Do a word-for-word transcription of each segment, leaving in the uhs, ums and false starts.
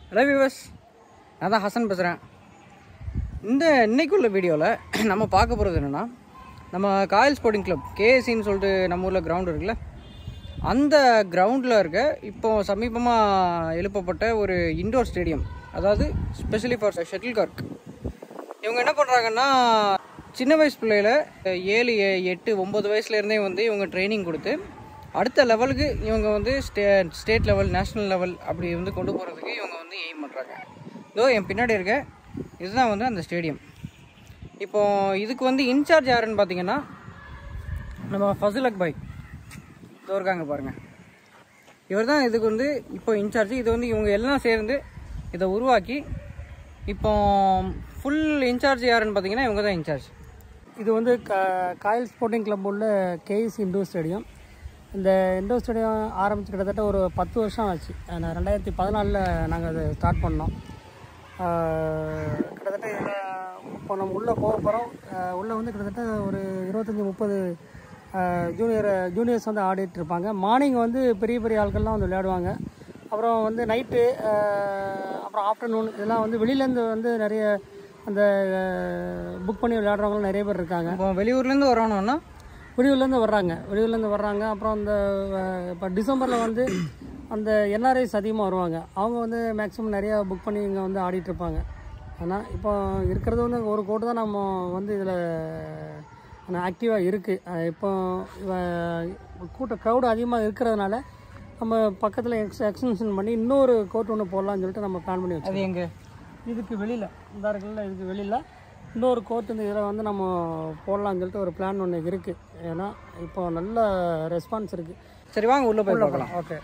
Hello viewers, நான் தான் ஹசன் பேசுகிறேன். இந்த இன்னைக்குள்ள வீடியோவில் நம்ம பார்க்க போகிறது என்னென்னா, நம்ம காயல் ஸ்போர்ட்டிங் கிளப் கேஎஸ்சின்னு சொல்லிட்டு நம்ம ஊரில் கிரவுண்ட் இருக்குல்ல, அந்த கிரவுண்டில் இருக்க இப்போ சமீபமாக எழுப்பப்பட்ட ஒரு இண்டோர் ஸ்டேடியம், அதாவது ஸ்பெஷலி ஃபார் ஷட்டில்காக். இவங்க என்ன பண்ணுறாங்கன்னா, சின்ன வயசு பிள்ளையில் ஏழு எட்டு ஒம்பது வயசுலேருந்தே வந்து இவங்க ட்ரைனிங் கொடுத்து அடுத்த லெவலுக்கு இவங்க வந்து ஸ்டே ஸ்டேட் லெவல் நேஷ்னல் லெவல் அப்படி வந்து கொண்டு போகிறதுக்கு இவங்க வந்து எய்ம் பண்ணுறாங்க. இதோ என் பின்னாடி இருக்க இதுதான் வந்து அந்த ஸ்டேடியம். இப்போது இதுக்கு வந்து இன்சார்ஜ் யாருன்னு பார்த்தீங்கன்னா, நம்ம ஃபசுலக் பாய் இதோ இருக்காங்க பாருங்கள். இவர் தான் இதுக்கு வந்து இப்போ இன்சார்ஜ். இது வந்து இவங்க எல்லாம் சேர்ந்து இதை உருவாக்கி இப்போ ஃபுல் இன்சார்ஜ் யாருன்னு பார்த்தீங்கன்னா இவங்க தான் இன்சார்ஜ். இது வந்து க காயல் ஸ்போர்ட்டிங் கிளப் உள்ள கேஎஸ்சி இண்டோர் ஸ்டேடியம். இந்த இண்டோர் ஸ்டேடியம் ஆரம்பித்து கிட்டத்தட்ட ஒரு பத்து வருஷம் ஆச்சு. ரெண்டாயிரத்தி பதினாலில் நாங்கள் அதை ஸ்டார்ட் பண்ணோம். கிட்டத்தட்ட இப்போ நம்ம உள்ளே போக போகிறோம். உள்ளே வந்து கிட்டத்தட்ட ஒரு இருபத்தஞ்சி முப்பது ஜூனியர் ஜூனியர்ஸ் வந்து ஆடிட்டு இருப்பாங்க. மார்னிங் வந்து பெரிய பெரிய ஆட்கள்லாம் வந்து விளையாடுவாங்க. அப்புறம் வந்து நைட்டு, அப்புறம் ஆஃப்டர்நூன் இதெல்லாம் வந்து வெளியிலேருந்து வந்து நிறைய அந்த புக் பண்ணி விளையாடுறவங்களும் நிறைய பேர் இருக்காங்க. இப்போ வெளியூர்லேருந்து வரணும்னா வெளியூர்லேருந்து வர்றாங்க வெளியூர்லேருந்து வர்றாங்க அப்புறம் அந்த இப்போ டிசம்பரில் வந்து அந்த என்ஆர்ஐஸ் அதிகமாக வருவாங்க. அவங்க வந்து மேக்ஸிமம் நிறையா புக் பண்ணி இங்கே வந்து ஆடிட்டுருப்பாங்க. ஆனால் இப்போ இருக்கிறது வந்து ஒரு கோட்டு தான் நம்ம வந்து இதில் ஆக்டிவாக இருக்குது. இப்போ கூட்ட க்ரௌடு அதிகமாக இருக்கிறதுனால நம்ம பக்கத்தில் எக்ஸ் எக்ஸ்டென்ஷன் பண்ணி இன்னொரு கோர்ட் ஒன்று போடலான்னு சொல்லிட்டு நம்ம பிளான் பண்ணி வச்சோம். அது எங்கே? இதுக்கு வெளியில் இந்த இருக்குல்ல, இதுக்கு வெளியில் இன்னொரு கோர்ட் இந்த இதில் வந்து நம்ம போடலான்னு சொல்லிட்டு ஒரு பிளான் ஒன்று இருக்குது. ஏன்னா இப்போ நல்ல ரெஸ்பான்ஸ் இருக்குது. சரி, வாங்க உள்ளே போய் பார்க்கலாம். ஓகே.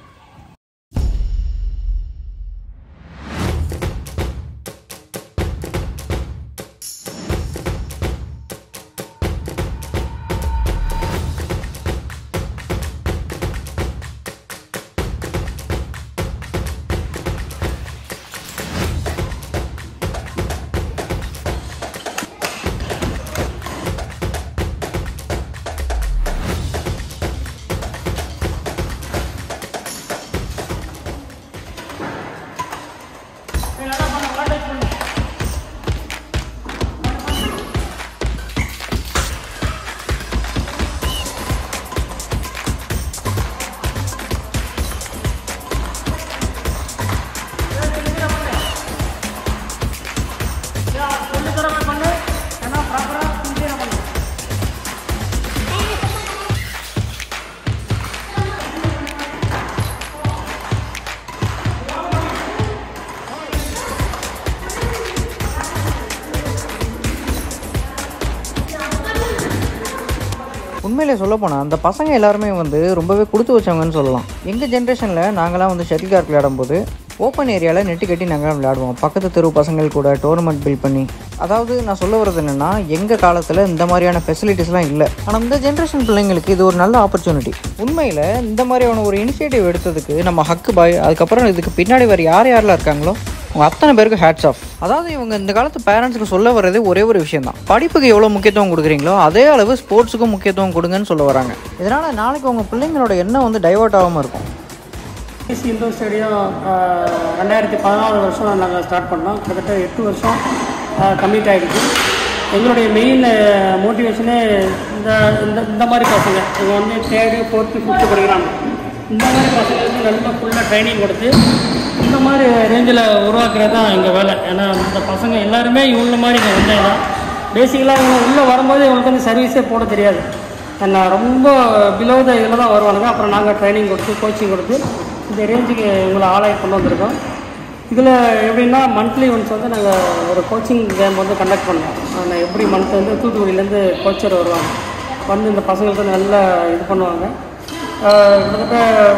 உண்மையிலே சொல்ல போனால் அந்த பசங்க எல்லாருமே வந்து ரொம்பவே கொடுத்து வச்சவங்கன்னு சொல்லலாம். எங்கள் ஜென்ரேஷனில் நாங்களாம் வந்து ஷட்டில்காக் விளையாடும்போது ஓப்பன் ஏரியாவில் நெட்டு கட்டி நாங்களாம் விளையாடுவோம். பக்கத்து தெரு பசங்கள் கூட டோர்னமெண்ட் பில்ட் பண்ணி. அதாவது நான் சொல்ல வர்றது என்னென்னா, எங்கள் காலத்தில் இந்த மாதிரியான ஃபெசிலிட்டிஸ்லாம் இல்லை. ஆனால் இந்த ஜென்ரேஷன் பிள்ளைங்களுக்கு இது ஒரு நல்ல ஆப்பர்ச்சுனிட்டி. உண்மையில் இந்த மாதிரியான ஒரு இனிஷியேட்டிவ் எடுத்ததுக்கு நம்ம ஹக்கு பாய், அதுக்கப்புறம் இதுக்கு பின்னாடி வேறு யார் யாரெல்லாம் இருக்காங்களோ அவங்க அத்தனை பேருக்கு ஹேட்ஸ் ஆஃப். அதாவது இவங்க இந்த காலத்து பேரண்ட்ஸுக்கு சொல்ல வர்றது ஒரே ஒரு விஷயம் தான், படிப்புக்கு எவ்வளோ முக்கியத்துவம் கொடுக்குறீங்களோ அதே அளவு ஸ்போர்ட்ஸுக்கும் முக்கியத்துவம் கொடுங்கன்னு சொல்ல வராங்க. இதனால் நாளைக்கு உங்கள் பிள்ளைங்களோட எண்ணம் வந்து டைவர்ட் ஆகாமல் இருக்கும். கேஎஸ்சி இண்டோர் ஸ்டேடியம் ரெண்டாயிரத்தி பதினாலு வருஷம் நாங்கள் ஸ்டார்ட் பண்ணோம். கிட்டத்தட்ட எட்டு வருஷம் கம்ப்ளீட் ஆகிடுச்சு. எங்களுடைய மெயின் மோட்டிவேஷனே இந்த இந்த இந்த மாதிரி பசங்க, இவங்க வந்து தேர்டு ஃபோர்த்து ஃபிஃப்த்து படிக்கிறாங்க. இந்த மாதிரி பசங்களுக்கு நல்ல ஃபுல்லாக ட்ரைனிங் கொடுத்து இந்த மாதிரி ரேஞ்சில் உருவாக்குறது தான் எங்கள் வேலை. ஏன்னா இந்த பசங்க எல்லாருமே இவங்க மாதிரி இங்கே வந்தேன்னா பேசிக்கலாக இவங்க உள்ளே வரும்போது இவங்களுக்கு வந்து சர்வீஸே போட தெரியாது. ஏன்னா ரொம்ப பிலோ த இதில் தான் வருவானுங்க. அப்புறம் நாங்கள் ட்ரைனிங் கொடுத்து கோச்சிங் கொடுத்து இந்த ரேஞ்சுக்கு இவங்களை ஆளாகி கொண்டு வந்திருக்கோம். இதில் எப்படின்னா மந்த்லி ஒன்ஸ் வந்து நாங்கள் ஒரு கோச்சிங் கேம் வந்து கண்டக்ட் பண்ணுவோம். ஆனால் எப்படி மந்த் வந்து தூத்துக்குடியிலேருந்து கோச்சர் வருவாங்க, வந்து இந்த பசங்களுக்கு நல்லா இது பண்ணுவாங்க. கிட்டத்தட்ட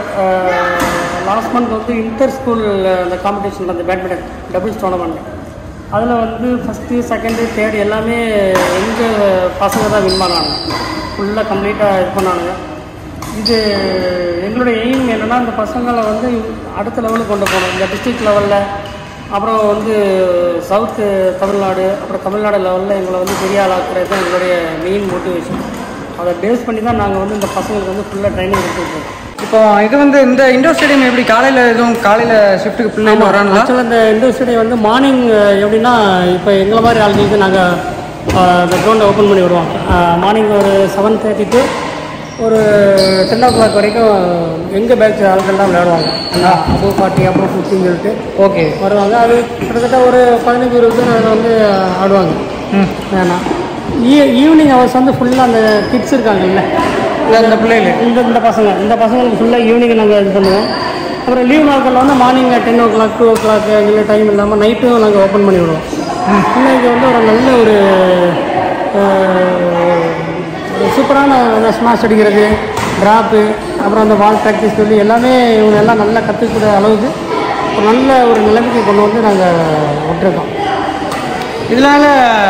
லாஸ்ட் மந்த் வந்து இன்டர் ஸ்கூல் அந்த காம்படிஷன், அந்த பேட்மிண்டன் டபுள்ஸ் டோர்னமெண்ட், அதில் வந்து ஃபஸ்ட்டு செகண்டு தேர்டு எல்லாமே எங்கள் பசங்க தான் வின் பண்ணாங்க. ஃபுல்லாக கம்ப்ளீட்டாக இது பண்ணானுங்க. இது எங்களுடைய எய்ம் என்னென்னா, இந்த பசங்களை வந்து அடுத்த லெவலுக்கு கொண்டு போகணும். இந்த டிஸ்ட்ரிக்ட் லெவலில், அப்புறம் வந்து சவுத்து தமிழ்நாடு, அப்புறம் தமிழ்நாடு லெவலில் எங்களை வந்து பெரிய ஆளாக்குறது தான் எங்களுடைய மெயின் மோட்டிவேஷன். அதை பேஸ் பண்ணி தான் நாங்கள் வந்து இந்த பசங்களுக்கு வந்து ஃபுல்லாக ட்ரைனிங் கொடுத்துருக்கோம். இப்போ இது வந்து இந்த இண்டோர் ஸ்டேடியம் எப்படி காலையில் எதுவும் காலையில் ஷிஃப்ட்டுக்கு பிள்ளைங்க வராங்களா? ஆக்சுவலாக இந்த இண்டோர் ஸ்டேடியம் வந்து மார்னிங் எப்படின்னா இப்போ எங்களை மாதிரி ஆளுங்களுக்கு நாங்கள் இந்த கிரவுண்டை ஓப்பன் பண்ணி விடுவோம். மார்னிங் ஒரு செவன் தேர்ட்டி டு ஒரு டென் ஓ கிளாக் வரைக்கும் எங்கள் பேட்ச் ஆட்கள்லாம் விளையாடுவாங்க. அபோ ஃபார்ட்டி அபோ ஃபிஃப்டின்னு சொல்லிட்டு ஓகே வருவாங்க. அது கிட்டத்தட்ட ஒரு பதினஞ்சு இருபது பேர் அதில் வந்து ஆடுவாங்க. ஏன்னா ஈ ஈவினிங் ஹவர்ஸ் வந்து ஃபுல்லாக அந்த கிட்ஸ் இருக்காங்கல்ல, இந்த பிள்ளைகள் இந்த இந்த பசங்க இந்த பசங்களுக்கு ஃபுல்லாக ஈவினிங் நாங்கள் இது பண்ணுவோம். அப்புறம் லீவ் நாட்களில் வந்து morning ten o'clock two o'clock இல்லை டைம் இல்லாமல் நைட்டும் நாங்கள் ஓப்பன் பண்ணி விடுவோம். பிள்ளைங்க வந்து ஒரு நல்ல ஒரு சூப்பரான ஸ்மாஷ் அடிக்கிறது, ட்ராப்பு, அப்புறம் அந்த பால் ப்ராக்டிஸ் சொல்லி எல்லாமே இவங்க எல்லாம் நல்லா கற்றுக்கிற அளவுக்கு ஒரு நல்ல ஒரு நிலைமைக்கு கொண்டு வந்து நாங்கள் விட்டுருக்கோம். இதனால்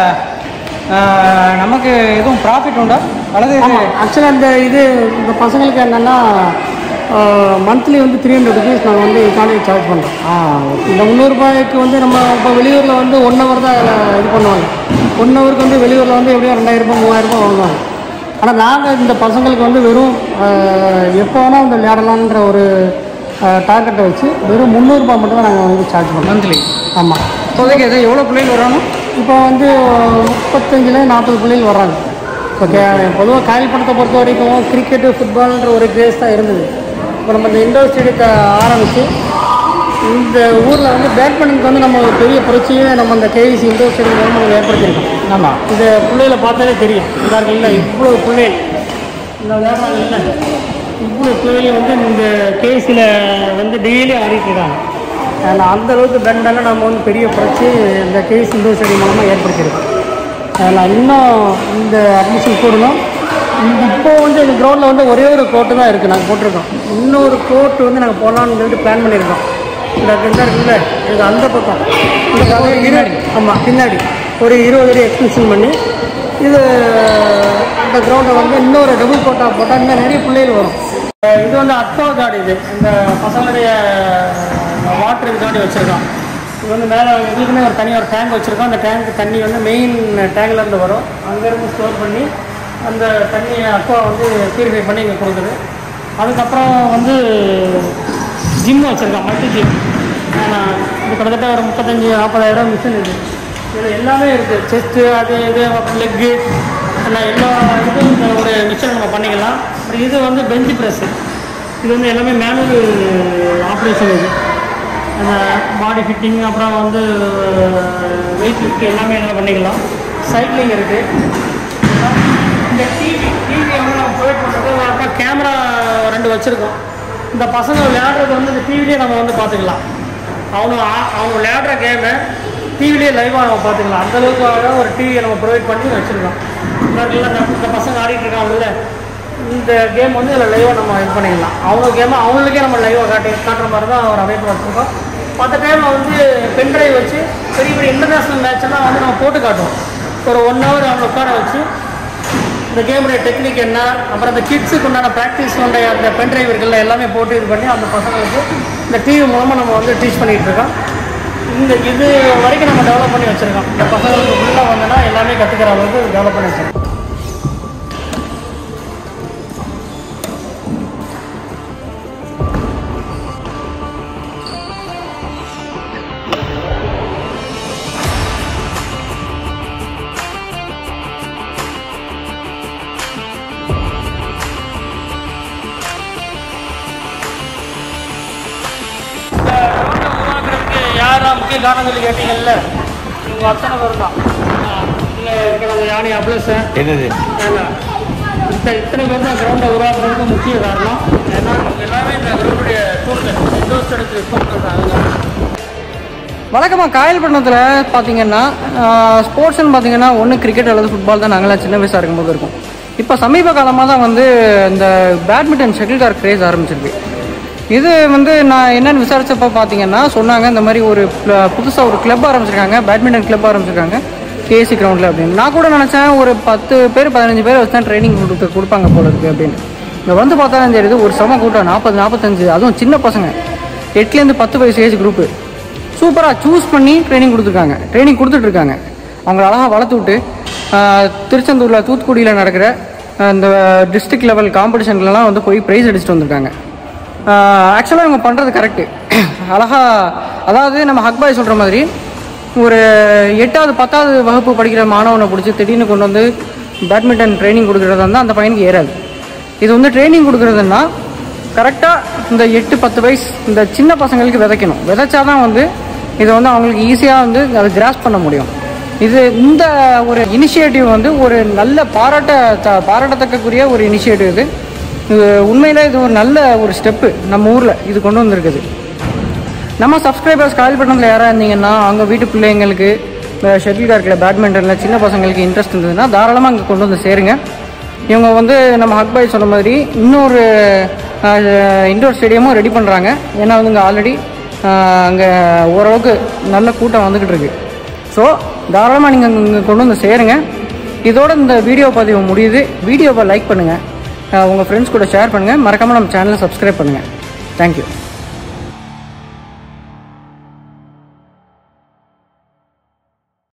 நமக்கு எதுவும் ப்ராஃபிட் உண்டா? அல்லது ஆக்சுவலாக இந்த இது இந்த பசங்களுக்கு என்னென்னா மந்த்லி வந்து த்ரீ ஹண்ட்ரட் ருபீஸ் நாங்கள் வந்து காலேஜ் சார்ஜ் பண்ணுறோம். இந்த முந்நூறுரூபாய்க்கு வந்து நம்ம இப்போ வெளியூரில் வந்து ஒன் ஹவர் தான் இது பண்ணுவாங்க. ஒன் ஹவருக்கு வந்து வெளியூரில் வந்து எப்படியும் ரெண்டாயிரரூபா மூவாயிரரூபா வாங்குவாங்க. ஆனால் நாங்கள் இந்த பசங்களுக்கு வந்து வெறும் எப்போ வேணால் வந்து விளையாடலான்ற ஒரு டார்கெட்டை வச்சு வெறும் முந்நூறுரூபா மட்டும் தான் நாங்கள் வந்து சார்ஜ் பண்ணுறோம் மந்த்லி. ஆமாம். இப்போதைக்கு எது எவ்வளோ பிள்ளைகள் வராங்க? இப்போ வந்து முப்பத்தஞ்சில் நாற்பது பிள்ளைகள் வர்றாங்க. ஓகே, பொதுவாக காயல்பட்டணத்தை பொறுத்த வரைக்கும் கிரிக்கெட்டு ஃபுட்பால்ன்ற ஒரு கிரேஸ் தான் இருந்தது. இப்போ நம்ம இந்த இண்டோர் ஸ்டேடியத்தை ஆரம்பித்து இந்த ஊரில் வந்து பேட்மிண்டனுக்கு வந்து நம்ம ஒரு பெரிய புரட்சியே நம்ம இந்த கேஎஸ்சி இண்டோர் ஸ்டேடியம் வந்து நம்ம ஏற்படுத்தியிருக்கோம். ஆமாம், இந்த பிள்ளைகளை பார்த்தாலே தெரியும். இந்தார்கள் இல்லை இவ்வளோ பிள்ளைகள் இந்த விளையாடுறாங்க இல்லை இவ்வளோ பிள்ளைகள் வந்து இந்த கேஎஸ்சியில் வந்து டெய்லி ஆடிட்டு இருக்காங்க. அதில் அந்தளவுக்கு பேட்மிண்டனில் நம்ம வந்து பெரிய புரட்சி இந்த கேஎஸ்சி இண்டோர் ஸ்டேடியம் மூலமாக ஏற்படுத்தியிருக்கோம். அதில் இன்னும் இந்த அட்மிஷன் போடணும். இப்போ வந்து எங்கள் கிரவுண்டில் வந்து ஒரே ஒரு கோர்ட்டு தான் இருக்குது, நாங்கள் போட்டிருக்கோம். இன்னொரு கோர்ட்டு வந்து நாங்கள் போடலான்னு சொல்லிட்டு பிளான் பண்ணியிருக்கோம். இந்த கிண்டா இருக்குல்ல, இது அந்த பக்கம் இந்த பின்னாடி, ஆமாம் பின்னாடி ஒரு இருபது அடி எக்ஸ்டென்ஷன் பண்ணி இது இந்த கிரவுண்டை வந்து இன்னொரு டபுள் கோட்டாக போட்டால் இன்னும் நிறைய பிள்ளைகள் வரும். இது வந்து அக்வா கார்டு, இது இந்த பசங்களுடைய வாட்டர் இதுக்காண்டி வச்சுருக்கோம். இது வந்து மேலே இதுக்குமே ஒரு தனியாக ஒரு டேங்க் வச்சுருக்கோம். அந்த டேங்க் தண்ணி வந்து மெயின் டேங்க்லேருந்து வரும். அங்கேருந்து ஸ்டோர் பண்ணி அந்த தண்ணியை அக்வா வந்து ப்யூரிஃபை பண்ணி இங்கே கொடுக்குது. அதுக்கப்புறம் வந்து ஜிம் வச்சுருக்கோம், மல்டி ஜிம். இது கிட்டத்தட்ட ஒரு முப்பத்தஞ்சு நாற்பதாயிரம் மிஷின் இருக்குது. இதில் எல்லாமே இருக்குது, செஸ்ட்டு அது இது லெக்கு எல்லாம் எல்லா இதுவும் இந்த ஒரு மிஷினை நம்ம பண்ணிக்கலாம். அப்புறம் இது வந்து பெஞ்சு ப்ரெஸ்ஸு, இது வந்து எல்லாமே மேனுவல் ஆப்ரேஷன். இது அந்த பாடி ஃபிட்டிங் அப்புறம் வந்து வெயிட் லிஃப்ட் எல்லாமே என்ன பண்ணிக்கலாம். சைக்கிளிங் இருக்குது. இந்த டிவி டிவி வந்து நம்ம ப்ரொவைட் பண்ணுறது, அப்புறம் கேமரா ரெண்டு வச்சுருக்கோம். இந்த பசங்க விளையாடுறது வந்து இந்த டிவிலேயே நம்ம வந்து பார்த்துக்கலாம். அவங்க அவங்க விளையாடுற கேமை டிவிலேயே லைவாக நம்ம பார்த்துக்கலாம். அந்தளவுக்காக ஒரு டிவியை நம்ம ப்ரொவைட் பண்ணி வச்சுருக்கோம். இந்த பசங்க ஆடிட்டு இருக்காங்கல்ல, இந்த கேம் வந்து இதில் லைவாக நம்ம இது பண்ணிக்கலாம். அவங்க கேமை அவங்களுக்கே நம்ம லைவாக காட்டி காட்டுற மாதிரி தான் ஒரு அமைப்பு வச்சுருக்கோம். மற்ற டைமில் வந்து பென்ட்ரைவ் வச்சு பெரிய பெரிய இன்டர்நேஷ்னல் மேட்செல்லாம் வந்து நம்ம போட்டு காட்டுவோம். ஒரு ஒன் ஹவர் அவங்க உட்கார வச்சு இந்த கேமுடைய டெக்னிக் என்ன, அப்புறம் அந்த கிட்ஸுக்கு உண்டான ப்ராக்டிஸ் உடைய அந்த பென்ட்ரைவ் இருக்குல்ல எல்லாமே போட்டு இது பண்ணி அந்த பசங்களுக்கு இந்த டிவி மூலமாக நம்ம வந்து டீச் பண்ணிகிட்டு இருக்கோம். இந்த இது வரைக்கும் நம்ம டெவலப் பண்ணி வச்சுருக்கோம். இந்த பசங்களுக்கு ஃபுல்லாக வந்தோன்னா எல்லாமே கற்றுக்கிற அளவுக்கு டெவலப் பண்ணி வச்சுருக்கோம். முக்கிய காரணம் சொல்லி கேட்டீங்கல்ல, உங்கள் அத்தனை பேர் தான் இதில் இருக்கிற யானை அப்ளஸ் என்னது இந்த இத்தனை பேர் தான் கிரவுண்டை உருவாக்குறதுக்கு முக்கிய காரணம். ஏன்னா எல்லாமே இந்த கிரவுண்டுடைய தூண்கள் இண்டோர் எடுத்து தூண்கள் தான். வழக்கமாக காயல்பட்டினத்தில் பார்த்தீங்கன்னா ஸ்போர்ட்ஸ்ன்னு பார்த்தீங்கன்னா ஒன்று கிரிக்கெட் அல்லது ஃபுட்பால் தான் நாங்களாம் சின்ன வயசாக இருக்கும்போது இருக்கும். இப்போ சமீப காலமாக தான் வந்து இந்த பேட்மிண்டன் ஷட்டில் கார்க் கிரேஸ் ஆரம்பிச்சிருக்கு. இது வந்து நான் என்னென்னு விசாரித்தப்போ பார்த்தீங்கன்னா சொன்னாங்க இந்த மாதிரி ஒரு புதுசாக ஒரு கிளப் ஆரம்பிச்சிருக்காங்க, பேட்மிண்டன் கிளப் ஆரம்பிச்சிருக்காங்க கேஎஸ்சி கிரவுண்டில் அப்படின்னு. நான் கூட நினச்சேன் ஒரு பத்து பேர் பதினஞ்சு பேர் வச்சு தான் ட்ரைனிங் கொடுத்து கொடுப்பாங்க போல இருக்குது அப்படின்னு. இங்கே வந்து பார்த்தா தான் தெரியுது ஒரு சம கூட்டம், நாற்பது நாற்பத்தஞ்சு, அதுவும் சின்ன பசங்க எட்டுலேருந்து பத்து வயசு ஏஜ் குரூப்பு சூப்பராக சூஸ் பண்ணி ட்ரைனிங் கொடுத்துருக்காங்க, ட்ரைனிங் கொடுத்துட்ருக்காங்க. அவங்கள அழகாக வளர்த்து விட்டு திருச்செந்தூரில் தூத்துக்குடியில் நடக்கிற இந்த டிஸ்ட்ரிக்ட் லெவல் காம்படிஷன்லலாம் வந்து போய் ப்ரைஸ் அடிச்சுட்டு வந்திருக்காங்க. ஆக்சுவலாக இவங்க பண்ணுறது கரெக்டு. அழகாக அதாவது நம்ம ஹக் பாய் சொல்கிற மாதிரி ஒரு எட்டாவது பத்தாவது வகுப்பு படிக்கிற மாணவனை பிடிச்சி திடீர்னு கொண்டு வந்து பேட்மிண்டன் ட்ரைனிங் கொடுக்குறதா இருந்தால் அந்த பையனுக்கு ஏறாது. இது வந்து ட்ரைனிங் கொடுக்குறதுன்னா கரெக்டாக இந்த எட்டு பத்து வயசு இந்த சின்ன பசங்களுக்கு விதைக்கணும். விதைச்சாதான் வந்து இதை வந்து அவங்களுக்கு ஈஸியாக வந்து அதை கிராஸ் பண்ண முடியும். இது இந்த ஒரு இனிஷியேட்டிவ் வந்து ஒரு நல்ல பாராட்ட த பாராட்டத்தக்கக்கூடிய ஒரு இனிஷியேட்டிவ். இது இது உண்மையில் இது ஒரு நல்ல ஒரு ஸ்டெப்பு நம்ம ஊரில் இது கொண்டு வந்திருக்குது. நம்ம சப்ஸ்கிரைபர்ஸ் காயல்பட்டினத்தில் யாராக இருந்தீங்கன்னா அவங்க வீட்டு பிள்ளைங்களுக்கு ஷட்டில் கார்க்கில் பேட்மிண்டனில் சின்ன பசங்களுக்கு இன்ட்ரெஸ்ட் இருந்ததுன்னா தாராளமாக அங்கே கொண்டு வந்து சேருங்க. இவங்க வந்து நம்ம ஹக் பாய் சொன்ன மாதிரி இன்னொரு இன்டோர் ஸ்டேடியமும் ரெடி பண்ணுறாங்க. ஏன்னா வந்து இங்கே ஆல்ரெடி அங்கே ஓரளவுக்கு நல்ல கூட்டம் வந்துக்கிட்டு இருக்கு. ஸோ தாராளமாக நீங்கள் இங்கே கொண்டு வந்து சேருங்க. இதோட இந்த வீடியோ பதிவு முடியுது. வீடியோவை லைக் பண்ணுங்கள், உங்கள் ஃப்ரெண்ட்ஸ் கூட ஷேர் பண்ணுங்கள், மறக்காமல் நம்ம சேனலை சப்ஸ்கிரைப் பண்ணுங்கள். தேங்க்யூ.